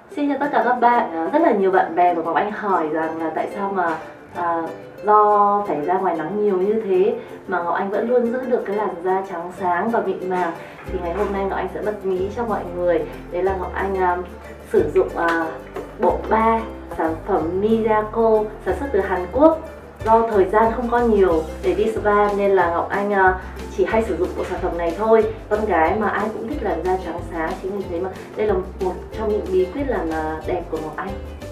Xin chào tất cả các bạn. Rất là nhiều bạn bè của Ngọc Anh hỏi rằng là tại sao mà do phải ra ngoài nắng nhiều như thế mà Ngọc Anh vẫn luôn giữ được cái làn da trắng sáng và mịn màng. Thì ngày hôm nay Ngọc Anh sẽ bật mí cho mọi người. Đấy là Ngọc Anh sử dụng bộ ba sản phẩm Miracle sản xuất từ Hàn Quốc. Do thời gian không có nhiều để đi spa nên là Ngọc Anh chỉ hay sử dụng bộ sản phẩm này thôi. Con gái mà ai cũng thích làn da trắng sáng, chính vì thế mà đây là một trong những bí quyết làm đẹp của Ngọc Anh.